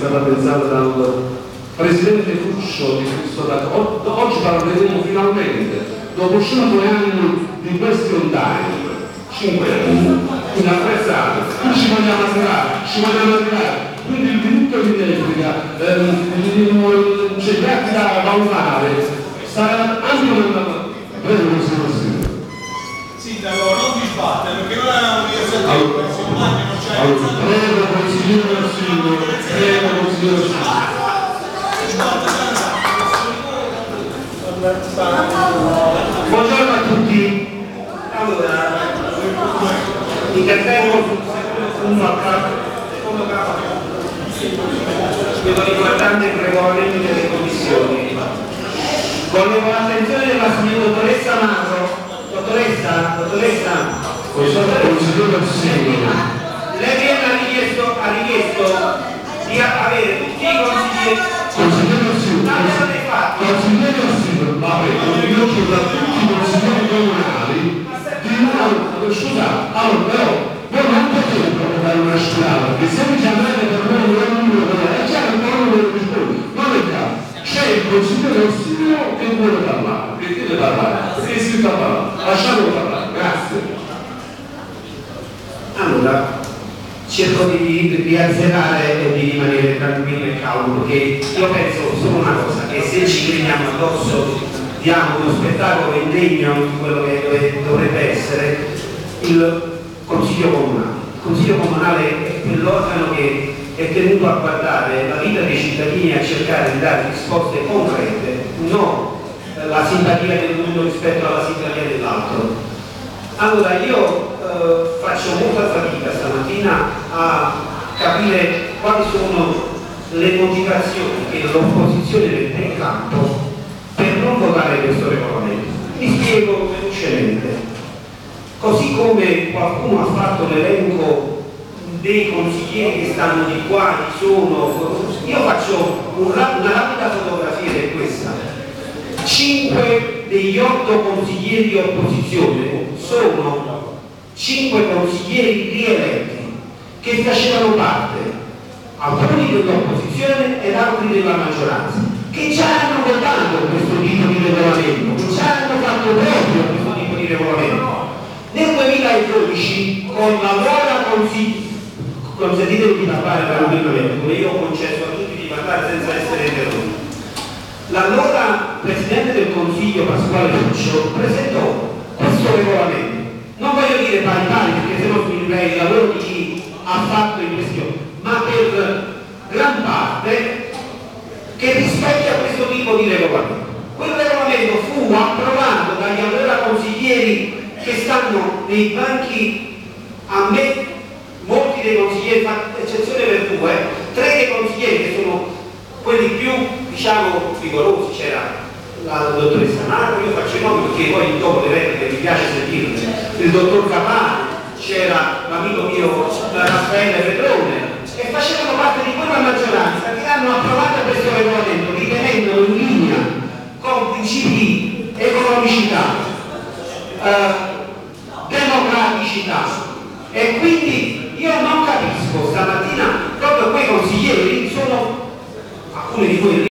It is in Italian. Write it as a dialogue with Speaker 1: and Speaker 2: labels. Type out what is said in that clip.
Speaker 1: stata pensata dal presidente Fuscio di Cristo Dato. Oggi parleremo finalmente, dopo 5 anni di question time, 5 anni, quindi apprezzate, qui ci vogliamo arrivare, quindi il diritto di replica, c'è gli atti da valutare, sarà anche una... Prego,
Speaker 2: Sindaco, non vi sbatte perché non è un'università, siamo anni, non c'è.
Speaker 1: Prego, consigliere Orsino, prego, consigliere Orsino.
Speaker 3: Buongiorno a tutti. Allora, intervengo sul secondo capo riguardante il regolamento delle commissioni. Volevo l'attenzione della signora dottoressa Magro. Dottoressa, lei ha richiesto di avere tutti i consiglieri.
Speaker 1: Consigliere io chiedo a tutti i consiglieri comunali di scusate, allora però voi non potete provocare una strada, perché se vi chiamate per noi un numero è chiaro che non lo risponde, non è chiaro. C'è il consigliere Orsino che vuole parlare, che deve parlare, perché è iscritto a parlare, lasciatelo parlare, grazie.
Speaker 3: Allora, cerco di azzerare e di rimanere tranquillo e calmo, perché io penso solo una cosa, che se ci crediamo addosso diamo uno spettacolo indegno di quello che dovrebbe essere il Consiglio Comunale. Il Consiglio Comunale è quell'organo che è tenuto a guardare la vita dei cittadini e a cercare di dare risposte concrete, non la simpatia dell'uno rispetto alla simpatia dell'altro. Allora io faccio molta fatica stamattina a capire quali sono le motivazioni che l'opposizione mette in campo per non votare questo regolamento. Mi spiego velocemente. Così come qualcuno ha fatto l'elenco dei consiglieri che stanno di qua, chi sono, io faccio una rapida fotografia di questa. 5 degli 8 consiglieri di opposizione sono 5 consiglieri rieletti che facevano parte, alcuni dell'opposizione ed altri della maggioranza, che già hanno votato questo tipo di regolamento, che già hanno fatto proprio questo tipo di regolamento. Nel 2012 con l'allora consentitevi di parlare tranquillamente, come io ho concesso a tutti di parlare senza essere interrotti. L'allora Presidente del Consiglio Pasquale Fuscio presentò questo regolamento. Non voglio dire pari perché sennò finirei il lavoro di chi ha fatto in questione, ma per gran parte che rispecchia questo tipo di regolamento. Quel regolamento fu approvato dagli allora consiglieri che stanno nei banchi, a me molti dei consiglieri, fatta eccezione per 2, 3 dei consiglieri che sono quelli più, diciamo, rigorosi, c'era la dottoressa Marco, io faccio i nomi perché poi dopo le repliche mi piace sentirle, il dottor Capani, c'era l'amico mio Raffaele Pedrone, e facevano parte di quella maggioranza che hanno approvato questo regolamento ritenendolo in linea con principi economicità, democraticità, e quindi io non capisco stamattina proprio quei consiglieri, sono alcuni di voi